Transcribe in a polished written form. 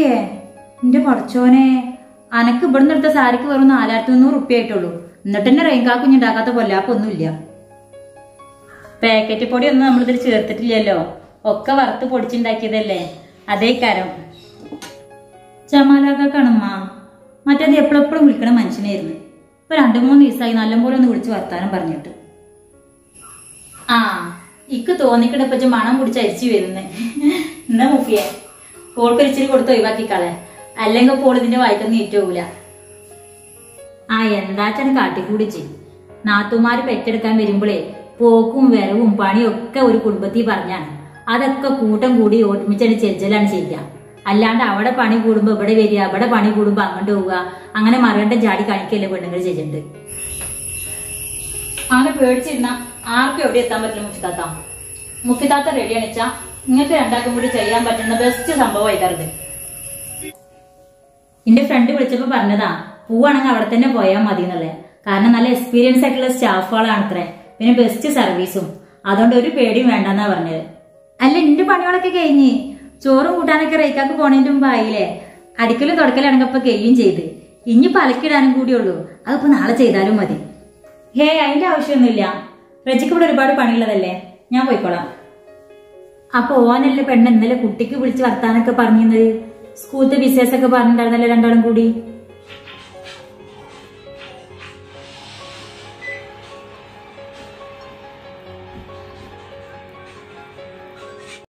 മുഫിയേ എന്റെ പഠിച്ചോനെ അനക്ക് ഇവിടുന്ന് എടുത്ത സാരിക്ക് വെറും 4300 റുപ്യ ആയിട്ടുള്ളൂ. എന്നിട്ട് തന്നെ റെയിൻകാക്കുഞ്ഞുണ്ടാക്കാത്ത കൊല്ലാപ്പൊന്നുമില്ല. പാക്കറ്റ് പൊടി ഒന്നും നമ്മളിതിൽ ചേർത്തിട്ടില്ലല്ലോ, ഒക്കെ വറുത്ത് പൊടിച്ചുണ്ടാക്കിയതല്ലേ. അതേ കാരം ജമാലാക്കാണമ്മ. മറ്റേത് എപ്പോഴെപ്പോഴും വിളിക്കണ മനുഷ്യനായിരുന്നു. ഇപ്പൊ 2-3 ദിവസമായി നല്ലപോലെ ഒന്ന് വിളിച്ച് വർത്താനം പറഞ്ഞിട്ട്. ആ ഇക്ക് തോന്നിക്കിടപ്പ മണം പിടിച്ച് അരിച്ചു വരുന്നേ. എന്താ മുഫിയെ പോൾക്കരിച്ചിരി കൊടുത്ത് ഒഴിവാക്കിക്കളെ, അല്ലെങ്കിൽ പോൾ ഇതിന്റെ വായിക്കൊന്നും ഏറ്റൂല. ആ എന്താച്ചാണ് കാട്ടിക്കൂടിച്ച്. നാത്തുമാര് പെറ്റെടുക്കാൻ വരുമ്പോഴേ പോക്കും വരവും പണിയും ഒക്കെ ഒരു കുടുംബത്തിൽ പറഞ്ഞാണ്. അതൊക്കെ കൂട്ടം കൂടി ഒരുമിച്ചാണ് ചെജ്ജലാണ് ചെയ്യുക. അല്ലാണ്ട് അവിടെ പണി കൂടുമ്പോ ഇവിടെ വരിക, ഇവിടെ പണി കൂടുമ്പോ അങ്ങോട്ട് പോവുക, അങ്ങനെ മറകണ്ട ജാടി കാണിക്കല്ലേ പെണ്ണുങ്ങൾ ചെയ്യുന്നുണ്ട്. അങ്ങനെ പേടിച്ചിരുന്ന ആർക്കും എവിടെ എത്താൻ പറ്റില്ല. മുഫിത്താത്ത റെഡി അണിച്ചാ നിങ്ങൾക്ക് രണ്ടാക്കും കൂടി ചെയ്യാൻ പറ്റുന്ന ബെസ്റ്റ് സംഭവമായിക്കാറുണ്ട്. എന്റെ ഫ്രണ്ട് വിളിച്ചപ്പോ പറഞ്ഞതാ പോവാണെങ്കിൽ അവിടെ തന്നെ പോയാൽ മതി എന്നുള്ളത്. കാരണം നല്ല എക്സ്പീരിയൻസ് ആയിട്ടുള്ള സ്റ്റാഫുകളാണ് അത്രേ, പിന്നെ ബെസ്റ്റ് സർവീസും. അതുകൊണ്ട് ഒരു പേടിയും വേണ്ടെന്നാ പറഞ്ഞത്. അല്ല നിന്റെ പണികളൊക്കെ കഴിഞ്ഞ് ചോറും കൂട്ടാനൊക്കെ റേക്കാക്ക് പോണതിന്റെ മുമ്പ് ആയില്ലേ? അടിക്കലും തുടക്കലാണെങ്കിൽ ഇപ്പൊ കഴിയും ചെയ്ത്. ഇനി പലക്കിടാനും കൂടിയുള്ളൂ. അതിപ്പോ നാളെ ചെയ്താലും മതി. ഹേ അതിന്റെ ആവശ്യമൊന്നുമില്ല. റജിക്ക് ഇവിടെ ഒരുപാട് പണിയുള്ളതല്ലേ, ഞാൻ പോയിക്കോളാം. അപ്പൊ ഓനല്ലേ പെണ്ണ് ഇന്നലെ കുട്ടിക്ക് വിളിച്ച് വർത്താനൊക്കെ പറഞ്ഞത്? സ്കൂളത്തെ ബിസിനസ് ഒക്കെ പറഞ്ഞിട്ടുണ്ടായിരുന്നല്ലേ രണ്ടാളും കൂടി?